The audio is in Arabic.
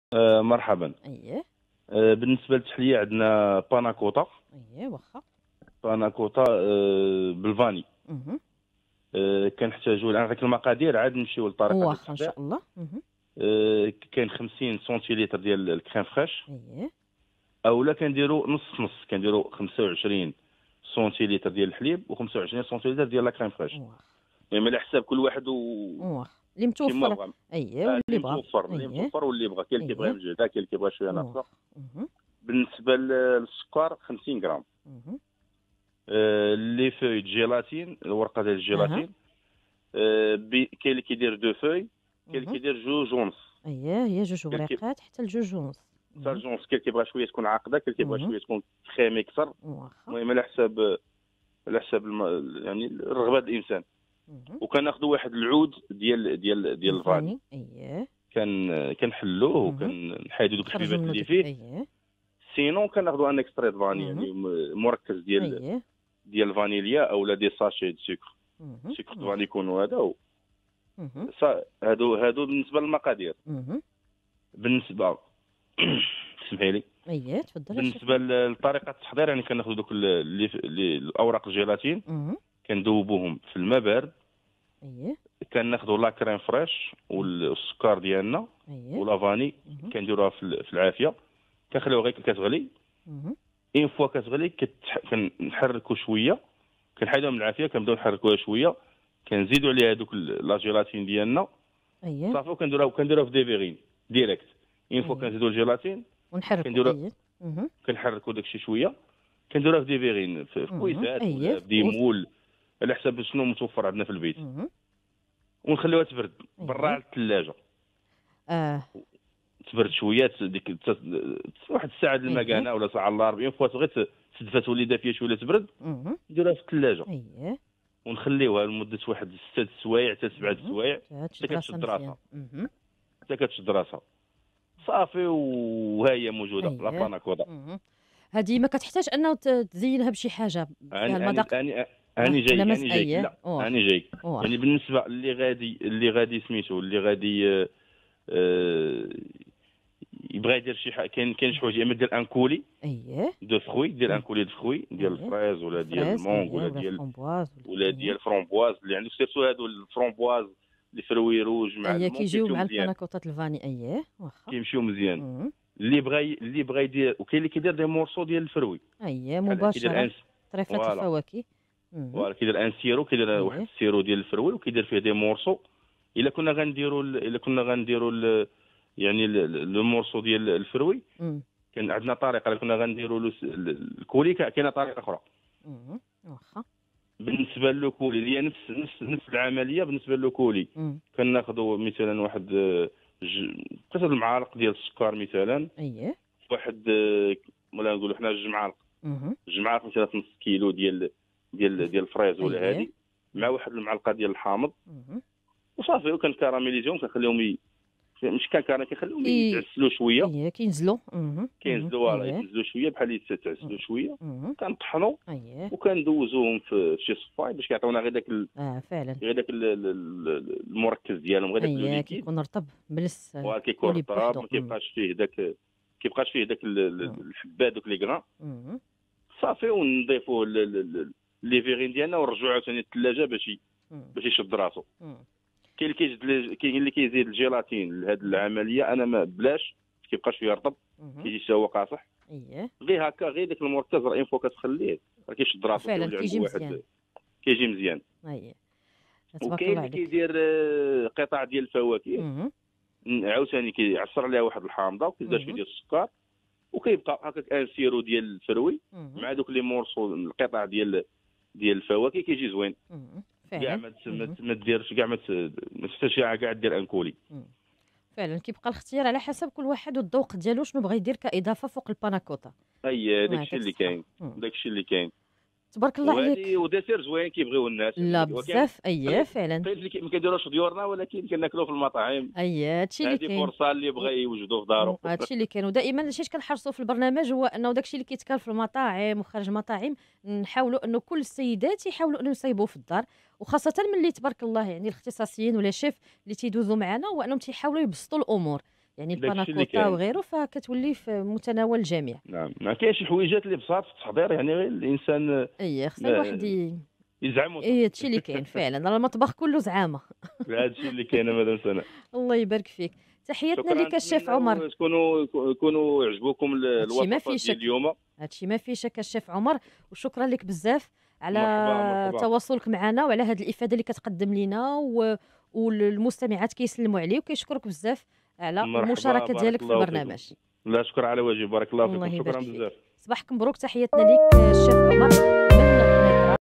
مرحبا. أييه. بالنسبة للتحلية عندنا باناكوتا. أييه واخا. باناكوتا بالفاني. اهم. كنحتاجو الآن غير المقادير عاد نمشيو لطريقة ديال واخا إن التحضير. شاء الله. كاين 50 سنتيلتر ديال الكريم فريش، أييه. أولا كنديرو نص نص، كنديرو 25 سنتيلتر ديال الحليب و25 سنتيلتر ديال لا كريم فريش، واخا. يعني على حساب كل واحد واخا اللي كيما متوفر. بغا. أييه واللي اللي بغا. متوفر أييه. واللي بغا، كاين اللي كيبغيها أييه. مجهده، كاين اللي كيبغيها شويه ناقصه. واخا. اهم. بالنسبة للسكر 50 غرام. اهم. لي فوي جيلاتين، الورقه ديال أها. الجيلاتين. كاين اللي كيدير دو فوي، كاين اللي اهم. كيدير جوج ونص. أييه هي جوج كاين اللي وريقات حتى لجوج ونص. حتى جوج ونص، كاين اللي كيبغى شويه تكون عاقده، كاين اللي كيبغى اهم. شويه تكون كريمي اكثر. واخا. المهم على حساب يعني الرغبه ديال الانسان. اهم. وكناخذوا واحد العود ديال الفاني، الفاني. أييه. كنحلوه اهم. وكنحيدو دوك نخرجوا الحبيبات منه اللي ديك. فيه. أييه. سينون كناخذوا ان اكستري دو فاني، اهم. يعني مركز أييه. ديال الفانيليا، اولا دي ساشي دو سكر. اهم. سكر دو فاني واخا. يكونوا هذا. اهم. هادو بالنسبه للمقادير. اهم. بالنسبه اسمحي لي. أييه تفضل بالنسبه أشرفي. لطريقه التحضير، يعني كناخذ دوك الاوراق الجيلاتين، اهم. كندوبوهم في الماء بارد. أييه. كناخذوا لا كريم فريش أييه. والسكر ديالنا أييه. ولا فاني، اهم. كنديروها في العافيه. كنخليوها غير كتغلي. اهم. اين فوا كتغلي كنحركوا شويه، كنحيدوها من العافيه، كنبداو نحركوها شويه، كنزيدوا عليها دوك لا جيلاتين ديالنا. أييه. صافي كنديروها في ديفيغين ديريكت. اين فوا أييه كنزيدوا الجيلاتين، ونحركوا. كنديروها أييه. اهم. كنحركوا داكشي شويه، كنديروها في ديفيغين في كويسات أييه ولا في ديمول، على حساب شنو متوفر عندنا في البيت. اهم. ونخليوها تبرد برا أييه. على الثلاجه. آه. تبرد شويه، ديك واحد الساعه د أييه. المكانه ولا ساعه الا 40 فوا غير تدفى تولي دافيه شويه تبرد. اهم. نديروها في الثلاجه أييه. ونخليوها لمده واحد 6 سوايع حتى 7 سوايع، تشد حتى راسها كتشد مزيان. راسها. صافي وها هي موجوده لا أييه. باناكودا. هذه ما كتحتاج أنه تزينها بشي حاجة فيها اني اني المذاق. اني اني ولا جايك مس. اني جايك أييه لا اني واخا. جايك. يعني واخا. بالنسبه اللي غادي سميتو، اللي غادي آه، يبغى يدير شي حاجه، كاين شي حوايج، يا اما دير ان كولي أييه. دو فروي، دير ان كولي دو فروي ديال أييه الفريز ولا ديال الفريز. المونغ أييه ولا ولا ديال الفرomboise ولا ديال أييه. الفرومبواز، اللي عندك سيرتو هادو الفرومبواز، لي فروي روج مع أييه المونغ كيجيو كيمشيو مع مزيان. الباناكوطات الفاني. أييه واخا. كيمشيو مزيان. اهم. اللي بغى يدير، وكاين اللي كيدير دي مورسو ديال الفروي، أييه بحال كيدير مباشرة. ان. طريفة فوالا. الفواكه. فوالا كيدير ان سيرو، كيدير واحد أييه. السيرو ديال الفروي وكيدير فيه دي مورسو. الا كنا غنديروا يعني لو مورسو ديال الفروي، إمم. كان عندنا طريقه. الا كنا غنديروا الكولي، كاينه طريقه اخرى. واخا. بالنسبه للكولي اللي هي نفس العمليه. بالنسبه للكولي إمم. كناخذوا مثلا واحد قصه المعالق ديال السكر مثلا، أييه. واحد ولا نقولوا حنا جوج معالق. اهم. جوج معالق مثلا في نص كيلو ديال الفريز ولا أييه. هادي، مع واحد المعلقه ديال الحامض. اهم. وصافي وكنكراميليزيهم، كنخليهم مش كنخليهم كي يتعسلوا شويه. أييه كينزلوا. كينزلوا أييه. يتنزلوا شويه بحال إمم. يتعسلوا شويه. اهم. كنطحنوا أييه. وكندوزوهم في شي صفاي باش كيعطيونا فعلًا. غير داك المركز ديالهم، غير داك لو أييه ليكيد. كيكون رطب ملس. وكيكون كولي رطاب، بوحدو. ما كيبقاش فيه داك إمم. الحبات دوك لي كران. اهم. صافي ونضيفوا لي فيغين ديالنا ونرجعوا عاوتاني للثلاجه إمم. باش يشد راسو. إمم. كاين اللي كيزيد الجيلاتين لهاد العمليه، انا ما بلاش، ما كيبقاش فيه رطب، اهم. كيجي حتى هو قاصح. أييه. غير هكا، غير داك المركز راه فوا كتخليه راه كيشد راسو، فعلًا كيولي عنده كيجي مزيان. واحد، كيجي مزيان. أييه تبارك وكاين الله اللي عليك. كيدير قطع ديال الفواكه، اهم. عاوتاني كيعصر عليها واحد الحامضه وكيزيد شويه اهم. ديال السكر، وكيبقى هكاك ان سيرو ديال الفروي اهم. مع دوك لي مورسو القطع ديال الفواكه، كيجي زوين. كاع فعلًا. ما ديرش، كاع ما تحتاجش كاع دير ان كولي. إمم. فعلًا كيبقى الاختيار على حسب كل واحد والذوق ديالو شنو بغا يدير كإضافة فوق الباناكوطا. اي الله داكشي يعطيك اللي الصحة. كاين. داكشي اللي كاين. تبارك الله عليك. وهذه وديسير زوين كيبغيو الناس. لا وكاين بزاف. أييه قليل فعلًا. قليل اللي ما كيديروش ديورنا، ولكن كناكلوه في المطاعم. أييه هادشي اللي هذه كاين. فرصه اللي و بغى يوجدوا في دارو. هادشي اللي كاين، ودائما هادشي اللي كنحرصوا في البرنامج هو أنه داكشي اللي كيتكال في المطاعم وخارج المطاعم نحاولوا أنه كل السيدات يحاولوا أنه يصايبوه في الدار، وخاصة ملي تبارك الله يعني الاختصاصيين ولا شيف اللي تيدوزوا معنا هو أنهم تيحاولوا يبسطوا الأمور. يعني داكشي اللي الباناكوتا كاين. وغيره، فكتولي في متناول الجميع. نعم، ما كاين شي حويجات اللي بساط في التحضير، يعني غير الانسان اي خص الواحد ما يزعمو اي صافي. هادشي اللي كاين فعلا، راه المطبخ كله زعامه. هذا الشيء اللي كاين مدام سناء. الله يبارك فيك. تحياتنا شكرا، لك الشيف عمر. نتمنوا يكونوا عجبوكم هادشي ما الوصفات فيه ديال شك، اليوم. هادشي ما فيه شك الشيف عمر. وشكرا لك بزاف مرحبا على مرحبا. تواصلك معنا وعلى هذه الافاده اللي كتقدم لنا والمستمعات كيسلموا عليه وكيشكرك بزاف على مرحبا، المشاركه بارك ديالك في الله فيكم. البرنامج. لا شكر على واجب، بارك الله الله فيكم، شكرا يبارك فيك. بزاف. صباحك مبروك، تحياتنا لك الشيف عمر.